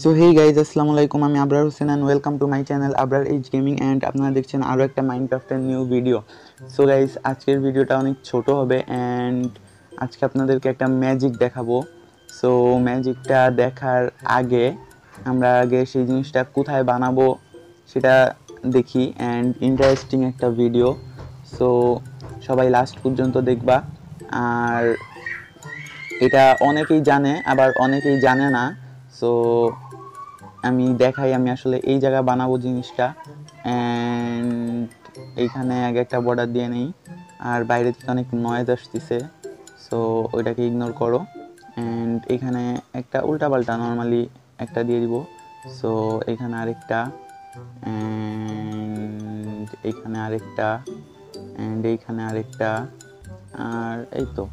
So hey guys, আসসালামু আলাইকুম। আমি Abrar Hossain and welcome to my channel Abrar H gaming. And আপনারা দেখছেন আরও একটা মাইনক্রাফটের নিউ ভিডিও। সো গাইজ, আজকের ভিডিওটা অনেক ছোট হবে অ্যান্ড আজকে আপনাদেরকে একটা ম্যাজিক দেখাবো। সো ম্যাজিকটা দেখার আগে আমরা সেই জিনিসটা কোথায় বানাবো সেটা দেখি। অ্যান্ড ইন্টারেস্টিং একটা ভিডিও, সো সবাই লাস্ট পর্যন্ত দেখবা। আর এটা অনেকেই জানে, আবার অনেকেই জানে না। সো আমি দেখাই, আমি আসলে এই জায়গা বানাবো জিনিসটা। অ্যান্ড এইখানে আগে একটা বর্ডার দিয়ে নেই, আর বাইরে থেকে অনেক নয়েজ আসতেছে, সো ওইটাকে ইগনোর করো। অ্যান্ড এখানে একটা উল্টাপাল্টা নর্মালি একটা দিয়ে দিব। সো এখানে আরেকটা, অ্যান্ড এইখানে আরেকটা, অ্যান্ড এইখানে আরেকটা, আর এই তো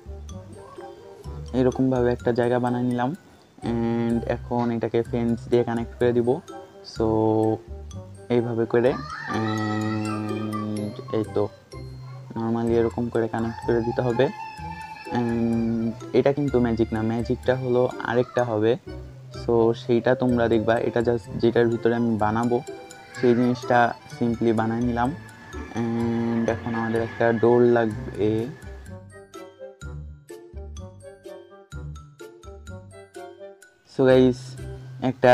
এরকমভাবে একটা জায়গা বানিয়ে নিলাম। অ্যান্ড এখন এটাকে ফেন্স দিয়ে কানেক্ট করে দিব। সো এইভাবে করে, অ্যান্ড এই তো নর্মালি এরকম করে কানেক্ট করে দিতে হবে। অ্যান্ড এটা কিন্তু ম্যাজিক না, ম্যাজিকটা হলো আরেকটা হবে। সো সেইটা তোমরা দেখবা। এটা জাস্ট যেটার ভিতরে আমি বানাবো সেই জিনিসটা সিম্পলি বানাই নিলাম। অ্যান্ড এখন আমাদের একটা ডোর লাগবে। সো গাইস, একটা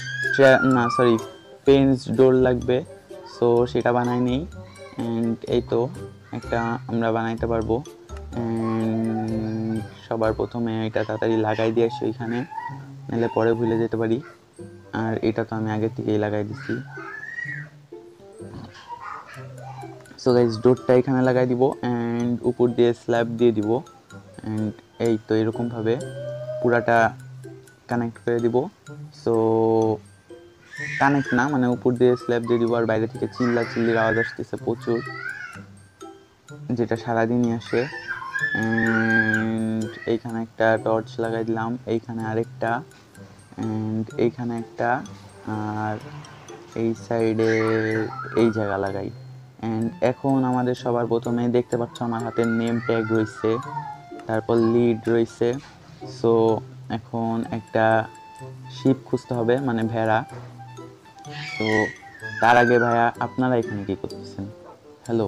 পেন্স ডোর লাগবে। সো সেটা বানাই নেই। অ্যান্ড এই তো একটা আমরা বানাইতে পারবো। অ্যান্ড সবার প্রথমে এটা তাড়াতাড়ি লাগাই দিয়ে আসি ওইখানে, নাহলে পরে ভুলে যেতে পারি। আর এটা তো আমি আগে থেকেই লাগাই দিছি। সো গাইস, ডোরটা এখানে লাগাই দিব অ্যান্ড উপর দিয়ে স্ল্যাব দিয়ে দিব। অ্যান্ড এই তো এরকমভাবে পুরাটা কানেক্ট করে দিব। সো কানেক্ট না, মানে উপর দিয়ে স্ল্যাব দিয়ে দিব। আর বাইরে থেকে চিল্লির আওয়াজ আসতেছে প্রচুর, যেটা সারাদিনই আসে। অ্যান্ড এইখানে একটা টর্চ লাগাই দিলাম, এইখানে আরেকটা, অ্যান্ড এইখানে একটা, আর এই সাইডে এই জায়গা লাগাই। অ্যান্ড এখন আমাদের সবার প্রথমে দেখতে পাচ্ছ আমার হাতে নেম ট্যাগ রয়েছে, তারপর লিড রয়েছে। সো এখন একটা শিপ খুঁজতে হবে, মানে ভেড়া। তো তার আগে ভাইয়া, আপনারা এখানে কি করতেছেন? হ্যালো,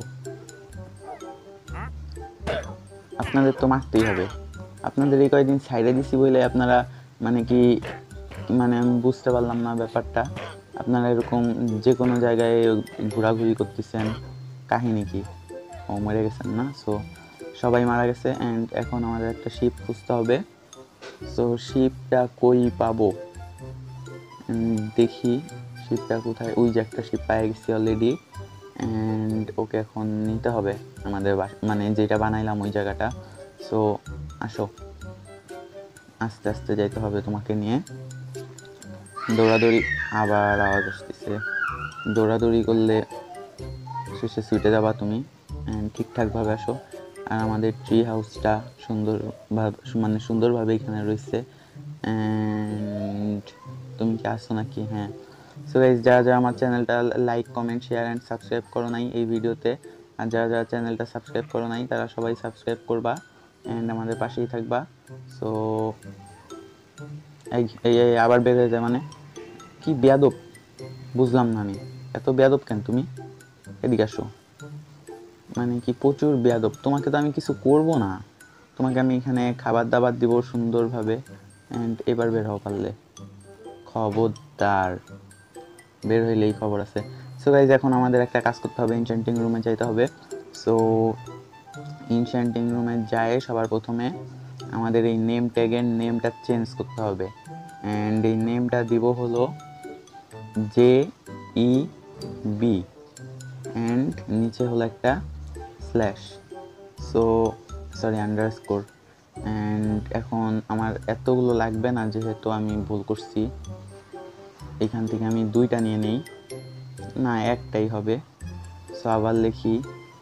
আপনাদের তো মারতেই হবে। আপনাদের এই কয়েকদিন সাইডে দিছি বলে আপনারা মানে কি, মানে আমি বুঝতে পারলাম না ব্যাপারটা। আপনারা এরকম যে কোনো জায়গায় ঘোরাঘুরি করতেছেন, কাহিনী কি? ও মরে গেছেন না? সো সবাই মারা গেছে। অ্যান্ড এখন আমাদের একটা শিপ খুঁজতে হবে। সো শিপটা কই পাবো দেখি, শিপটা কোথায়? ওই যে একটা শিপ পেয়ে গেছি অলরেডি। অ্যান্ড ওকে এখন নিতে হবে আমাদের মানে যেটা বানাইলাম ওই জায়গাটা। সো আসো, আস্তে আস্তে যাইতে হবে তোমাকে নিয়ে। দৌড়াদৌড়ি, আবার আওয়াজ আসতেছে। দৌড়াদৌড়ি করলে শেষে ছুটে যাবা তুমি। অ্যান্ড ঠিকঠাকভাবে আসো। আর আমাদের ট্রি হাউসটা সুন্দরভাবে এখানে রয়েছে। অ্যান্ড তুমি কি আসছো নাকি? হ্যাঁ। সো গাইস, যারা আমার চ্যানেলটা like, comment, share and subscribe করো নাই এই ভিডিওতে, আর যারা চ্যানেলটা সাবস্ক্রাইব করো নাই তারা সবাই সাবস্ক্রাইব করবা অ্যান্ড আমাদের পাশেই থাকবা। সো এই এই আবার বের হয়ে যায়, মানে কি বেয়াদব? বুঝলাম না আমি, এত বেয়াদব কেন তুমি? এদিকে আসো। মানে কি প্রচুর বেয়াদব। তোমাকে তো আমি কিছু করব না, তোমাকে আমি এখানে খাবার দাবার দিব সুন্দরভাবে। অ্যান্ড এবার বের হও পারলে, খবরদার। বের হইলেই খবর আছে। সো গাইজ, এখন আমাদের একটা কাজ করতে হবে, ইনচ্যান্টিং রুমে যাইতে হবে। সো ইনচ্যান্টিং রুমে যায় সবার প্রথমে আমাদের এই নেম ট্যাগের নেমটা চেঞ্জ করতে হবে। অ্যান্ড এই নেমটা দিব হলো JEB, অ্যান্ড নিচে হলো একটা স্ল্যাশ, সো আন্ডারস্কোর। অ্যান্ড এখন আমার এতগুলো লাগবে না, যেহেতু আমি ভুল করছি। এখান থেকে আমি দুইটা নিয়ে নেই, না একটাই হবে। সো আবার লিখি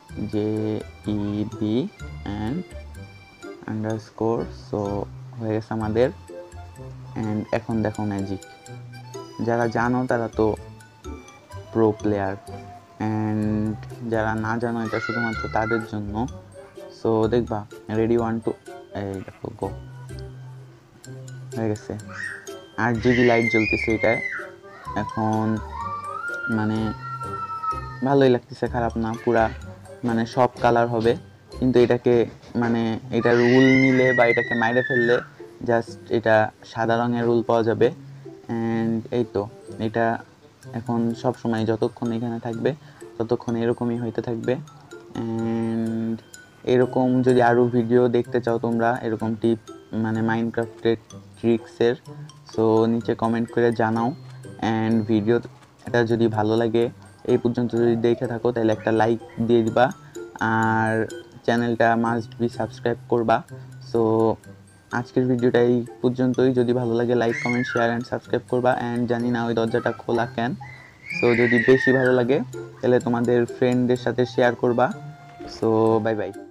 JEB অ্যান্ড আন্ডারস্কোর। সো হয়ে গেছে আমাদের। অ্যান্ড এখন দেখো ম্যাজিক, যারা জানো তারা তো প্রো প্লেয়ার, অ্যান্ড যারা না জানো এটা শুধুমাত্র তাদের জন্য। সো দেখবা, রেডি 1 2, এই দেখো গো, হয়ে গেছে। 8 GB লাইট জ্বলতেছে এটায়। এখন মানে ভালোই লাগতেছে, খারাপ না, পুরা মানে সব কালার হবে। কিন্তু এটাকে মানে এটা রুল নিলে বা এটাকে মাইরে ফেললে জাস্ট এটা সাদা রঙের রুল পাওয়া যাবে। অ্যান্ড এই তো এটা এখন সব সময় যতক্ষণ এখানে থাকবে ততক্ষণ এরকমই হইতে থাকবে। অ্যান্ড এরকম যদি আরও ভিডিও দেখতে চাও তোমরা এরকম টিপ মানে মাইনক্রাফটের ট্রিক্সের, সো নিচে কমেন্ট করে জানাও। অ্যান্ড ভিডিও এটা যদি ভালো লাগে, এই পর্যন্ত যদি দেখে থাকো তাহলে একটা লাইক দিয়ে দিবা, আর চ্যানেলটা মাস্ট বি সাবস্ক্রাইব করবা। সো আজকের ভিডিওটা এই পর্যন্তই। যদি ভালো লাগে like comment share and subscribe করবা। অ্যান্ড জানি না ওই দরজাটা খোলা কেন, সো যদি বেশি ভালো লাগে তাহলে তোমাদের ফ্রেন্ডদের সাথে শেয়ার করবা। So bye by.